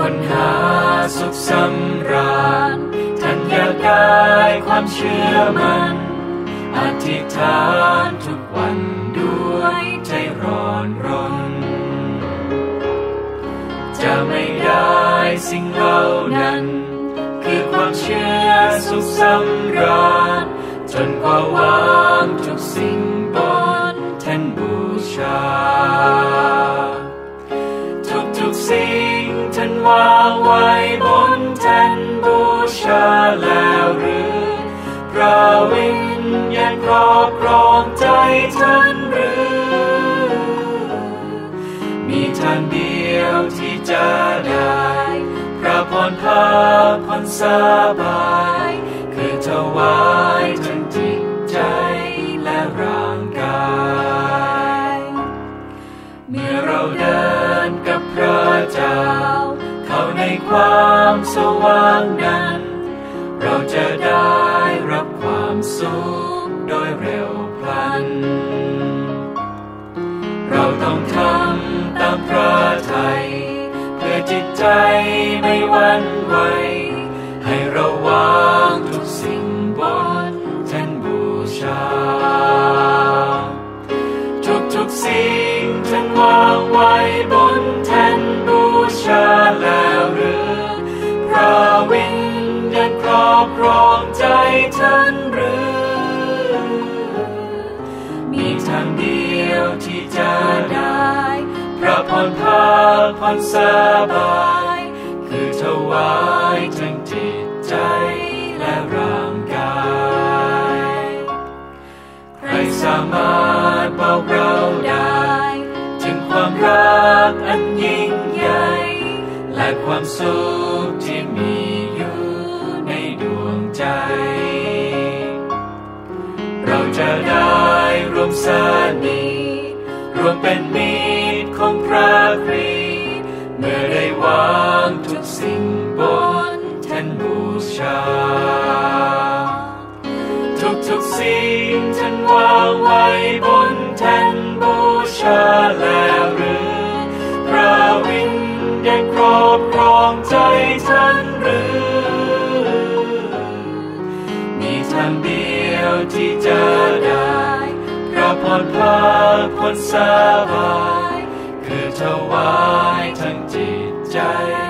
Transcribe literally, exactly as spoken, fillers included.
ค้นหาสุขสำราญท่านอยากได้ความเชื่อมั่นอธิษฐานทุกวันด้วยใจร้อนรนจะไม่ได้สิ่งเหล่านั้นคือความเชื่อสุขสำราญจนกว่าวางทุกสิ่งบนแท่นบูชาทุกๆสิ่งท่านวางไว้บนแท่นบูชาแล้วหรือพระวิญญาณครอบครองใจท่านหรือมีทางเดียวที่จะได้พระพรพาพรสบายคือถวายทั้งจิตใจและร่างกายเมื่อเราเดินกับพระเจ้าเข้าในความสว่างนั้นเราจะได้รับความสุขโดยเร็วพลันเราต้องทำตามพระทัยเพื่อจิตใจไม่หวั่นไหวให้เราวางทุกสิ่งบนแท่นบูชาทุกๆสิ่งท่านวางไว้บนแท่นบูชาแล้วหรือพระวิญญาณครอบครองใจท่านหรือมีทางเดียวที่จะได้พระพรพาพรสบายคือถวายทั้งจิตใจและร่างกายใครสามารถบอกเราได้ถึงความรักอันยิ่งใหญ่และความสุขที่มีอยู่ในดวงใจเราจะได้รวมสนิทรวมเป็นมิตรของพระคริสต์เมื่อได้วางทุกสิ่งบนแท่นบูชาทุกๆสิ่งท่านวางไว้บนแท่นบูชาแล้วหรือพระวิญญาณครอบครองใจท่านหรือมีทางเดียวที่จะได้พระพรพาพรสบายคือถวายทั้งจิตใจ